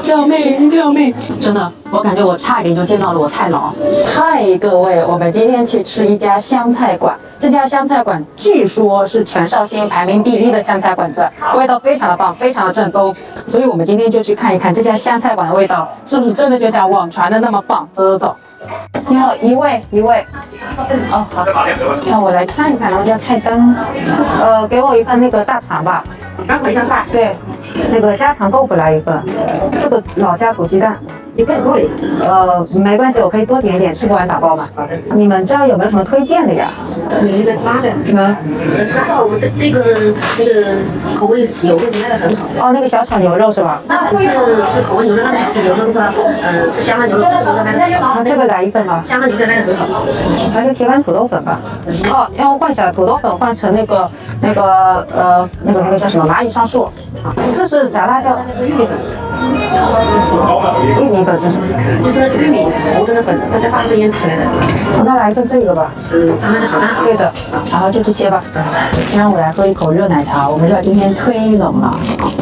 救命！救命！真的，我感觉我差一点就见到了我太姥。嗨，各位，我们今天去吃一家湘菜馆。这家湘菜馆据说是全绍兴排名第1的湘菜馆子，味道非常的棒，非常的正宗。所以我们今天就去看一看这家湘菜馆的味道是不是真的就像网传的那么棒。走走走。你好，一位。哦，好。那我来看一看人家菜单。给我一份那个大肠吧。 回香菜。 对，那个家常豆腐来一份，这个老家土鸡蛋。 你可以多点。 没关系，我可以多点一点，吃不完打包嘛。你们这儿有没有什么推荐的呀？ 有一个拉的。其他的我们这个那个口味牛肉那个很好。 哦，那个小炒牛肉是吧？ 是口味牛肉，那个小炒牛肉的是香辣牛肉， 这个来一份吧。 香辣牛肉那个很好。 来个铁板土豆粉吧。哦，要换一下土豆粉，换成那个叫什么蚂蚁上树。这是炸辣椒， 这是玉米粉。 玉米粉是什么？ 就是玉米熟的粉，再放个腌起来的。 那来一份这个吧。 那就好的。 对的，然后就这些吧。先让我来喝一口热奶茶，我们这儿今天忒冷了。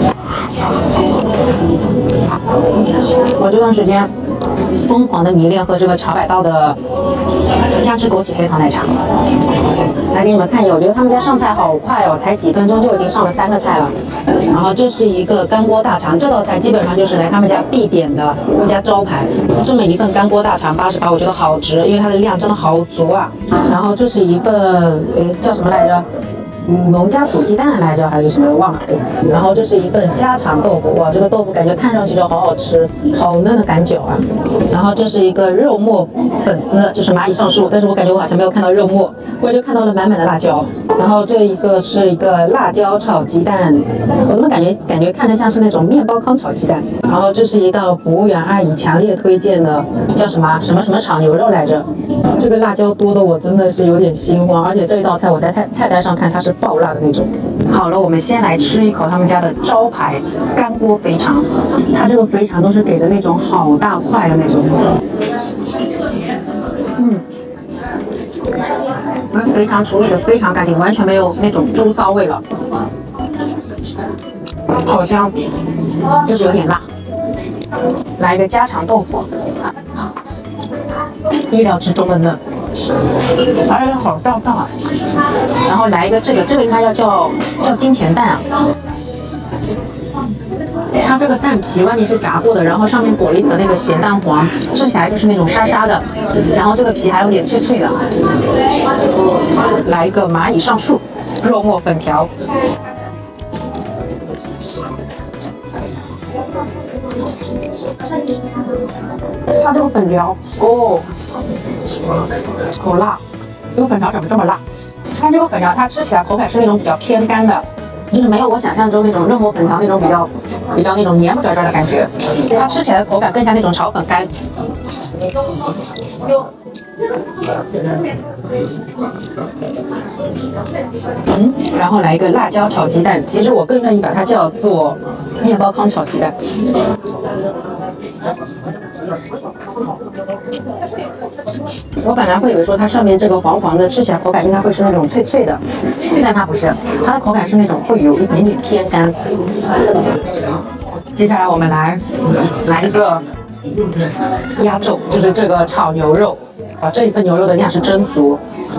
我这段时间疯狂的迷恋喝这个茶百道的姜汁枸杞黑糖奶茶。来给你们看一眼，我觉得他们家上菜好快哦，才几分钟就已经上了3个菜了。然后这是一个干锅大肠，这道菜基本上就是来他们家必点的，他们家招牌。这么一份干锅大肠88，我觉得好值，因为它的量真的好足啊。然后这是一份叫什么来着？农家土鸡蛋来着还是什么忘了。然后这是一份家常豆腐，哇，这个豆腐感觉看上去就好好吃，好嫩的感觉啊。然后这是一个肉末粉丝，就是蚂蚁上树，但是我感觉我好像没有看到肉末，我就看到了满满的辣椒。然后这一个是一个辣椒炒鸡蛋，我怎么感觉看着像是那种面包糠炒鸡蛋。然后这是一道服务员阿姨强烈推荐的，叫什么炒牛肉来着。这个辣椒多的我真的是有点心慌，而且这一道菜我在菜单上看它是爆辣的那种。好了，我们先来吃一口他们家的招牌干锅肥肠，它这个肥肠都是给的那种好大块的那种。肥肠处理的非常干净，完全没有那种猪骚味了，好香，就是有点辣。来一个家常豆腐，意料之中的嫩，而且好下饭啊。然后来一个这个应该要叫金钱蛋啊。它这个蛋皮外面是炸过的，然后上面裹了一层那个咸蛋黄，吃起来就是那种沙沙的，然后这个皮还有点脆脆的。来一个蚂蚁上树，肉末粉条。它这个粉条好辣，这个粉条怎么这么辣？它这个粉条它吃起来口感是那种比较偏干的，就是没有我想象中那种肉末粉条那种比较那种黏不拽拽的感觉，它吃起来的口感更像那种炒粉干。然后来一个辣椒炒鸡蛋，其实我更愿意把它叫做面包糠炒鸡蛋。我本来会以为说它上面这个黄黄的，吃起来口感应该会是那种脆脆的，但它不是，它的口感是那种会有一点点偏干。接下来我们来一个压轴，就是这个炒牛肉啊，这一份牛肉的量是真足。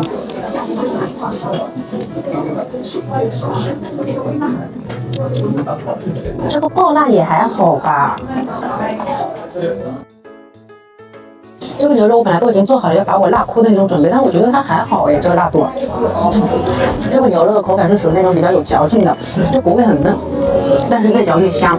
这个爆辣也还好吧。这个牛肉我本来都已经做好了要把我辣哭的那种准备，但我觉得它还好哎，这个辣度。这个牛肉的口感是属于那种比较有嚼劲的，就不会很嫩，但是越嚼越香。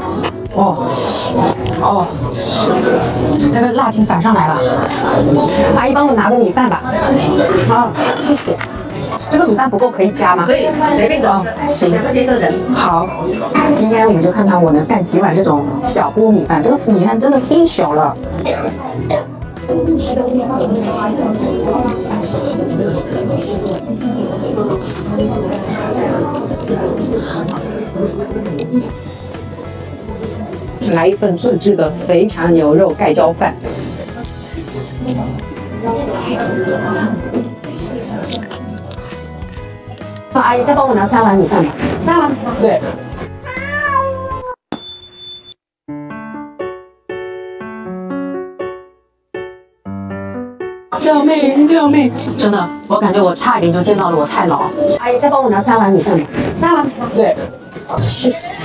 这个辣劲反上来了。阿姨帮我拿个米饭吧。好，谢谢。这个米饭不够可以加吗？ 可以，随便找。 行 ，2块钱一个人。 好，今天我们就看看我能干几碗这种小锅米饭。这个米饭真的忒小了。来一份自制的肥肠牛肉盖浇饭。阿姨，再帮我拿3碗米饭吧。 3碗。 对。 救命救命！真的，我感觉我差一点就见到了我太姥。阿姨，再帮我拿3碗米饭吧。 3碗。 对，谢谢。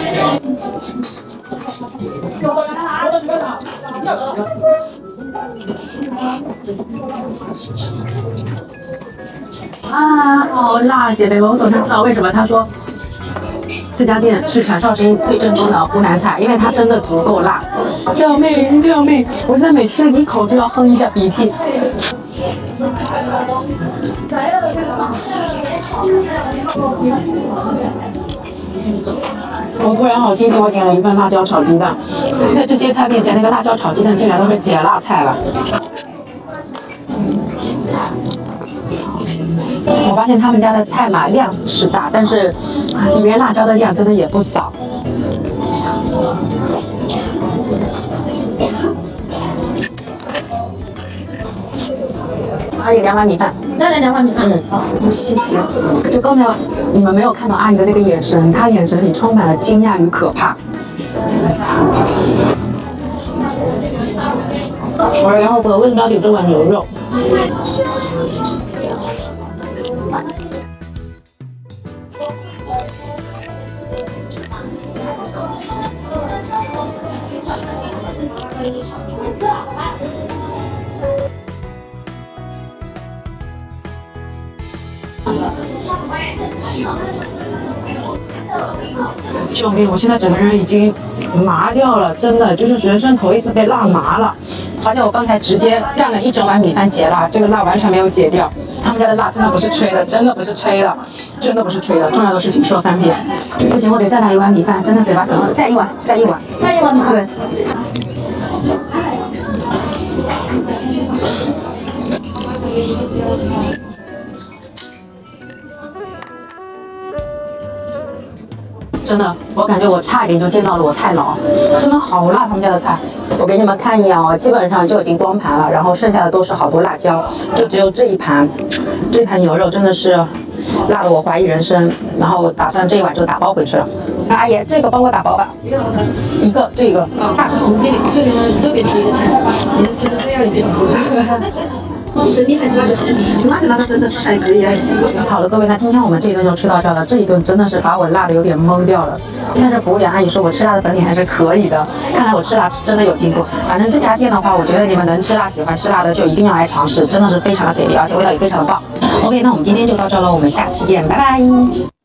啊，好辣，姐妹们！我总算知道为什么他说这家店是全绍兴最正宗的湖南菜，因为它真的足够辣。救命救命！我现在每吃一口就要哼一下鼻涕。我突然好庆幸我点了一份辣椒炒鸡蛋，在这些菜面前，那个辣椒炒鸡蛋竟然都是解辣菜了。我发现他们家的菜嘛量是大，但是里面辣椒的量真的也不少。阿姨，2碗米饭。 再来2碗米饭。 好，谢谢。就刚才你们没有看到阿姨的那个眼神，她眼神里充满了惊讶与可怕。然后我问到底这碗牛肉。救命！我现在整个人已经麻掉了，真的就是人生头一次被辣麻了。而且我刚才直接干了一整碗米饭解辣，这个辣完全没有解掉。他们家的辣真的不是吹的，真的不是吹的，真的不是吹的。重要的事情说3遍。不行，我得再来一碗米饭，真的嘴巴疼了。再一碗，再一碗，再一碗米饭。真的，我感觉我差一点就见到了我太姥，真的好辣他们家的菜。我给你们看一眼哦，基本上就已经光盘了，然后剩下的都是好多辣椒，就只有这一盘牛肉真的是辣得我怀疑人生。然后我打算这一碗就打包回去了。那阿姨，这个帮我打包吧，一个这个。 这是我们店里特别推的菜，你们其实非要已经很不错。整体还是辣就好，辣的真的是还可以啊。 好了，各位，那今天我们这一顿就吃到这了。这一顿真的是把我辣的有点懵掉了，但是服务员阿姨说我吃辣的本领还是可以的，看来我吃辣是真的有进步。反正这家店的话，我觉得你们能吃辣、喜欢吃辣的就一定要来尝试，真的是非常的给力，而且味道也非常的棒。OK， 那我们今天就到这了，我们下期见，拜拜。